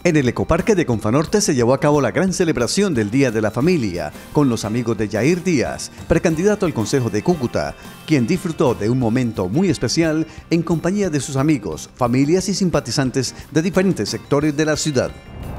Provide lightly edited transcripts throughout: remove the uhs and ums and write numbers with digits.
En el Ecoparque de Confanorte se llevó a cabo la gran celebración del Día de la Familia con los amigos de Yair Díaz, precandidato al Consejo de Cúcuta, quien disfrutó de un momento muy especial en compañía de sus amigos, familias y simpatizantes de diferentes sectores de la ciudad.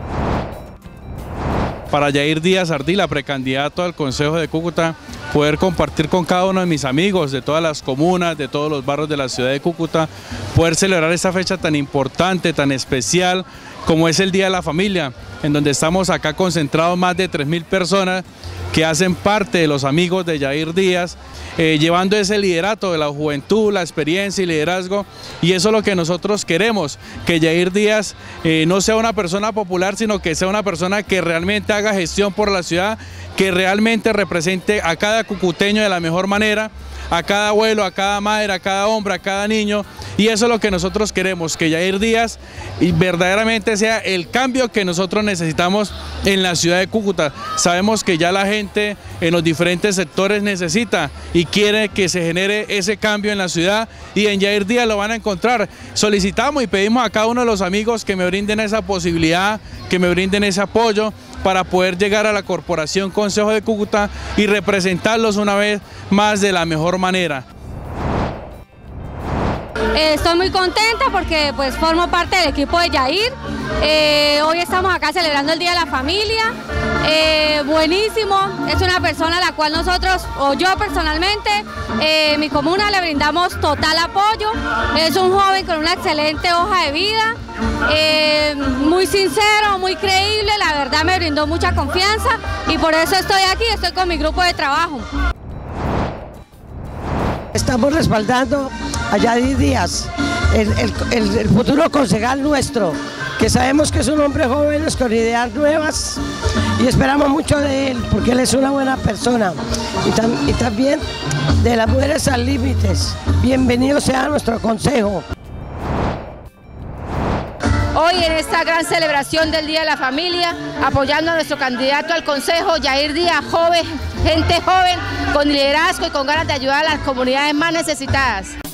Para Yair Díaz Ardila, precandidato al Consejo de Cúcuta, poder compartir con cada uno de mis amigos de todas las comunas, de todos los barrios de la ciudad de Cúcuta, poder celebrar esta fecha tan importante, tan especial, como es el Día de la Familia, en donde estamos acá concentrados más de 3.000 personas que hacen parte de los amigos de Yair Díaz, llevando ese liderato de la juventud, la experiencia y liderazgo, y eso es lo que nosotros queremos, que Yair Díaz no sea una persona popular, sino que sea una persona que realmente haga gestión por la ciudad, que realmente represente a cada cucuteño de la mejor manera, a cada abuelo, a cada madre, a cada hombre, a cada niño, y eso es lo que nosotros queremos, que Yair Díaz verdaderamente sea el cambio que nosotros necesitamos en la ciudad de Cúcuta. Sabemos que ya la gente en los diferentes sectores necesita y quiere que se genere ese cambio en la ciudad, y en Yair Díaz lo van a encontrar. Solicitamos y pedimos a cada uno de los amigos que me brinden esa posibilidad, que me brinden ese apoyo para poder llegar a la Corporación Consejo de Cúcuta y representarlos una vez más de la mejor manera. Estoy muy contenta porque pues formo parte del equipo de Yair. Hoy estamos acá celebrando el Día de la Familia. Buenísimo, es una persona a la cual nosotros, o yo personalmente, mi comuna le brindamos total apoyo. Es un joven con una excelente hoja de vida, muy sincero, muy creíble, la verdad me brindó mucha confianza y por eso estoy aquí, estoy con mi grupo de trabajo. Estamos respaldando a Yair Díaz, el futuro concejal nuestro, que sabemos que es un hombre joven con ideas nuevas y esperamos mucho de él porque él es una buena persona y también de las mujeres al límites. Bienvenido sea a nuestro consejo. Hoy en esta gran celebración del Día de la Familia, apoyando a nuestro candidato al Consejo, Yair Díaz, joven, gente joven, con liderazgo y con ganas de ayudar a las comunidades más necesitadas.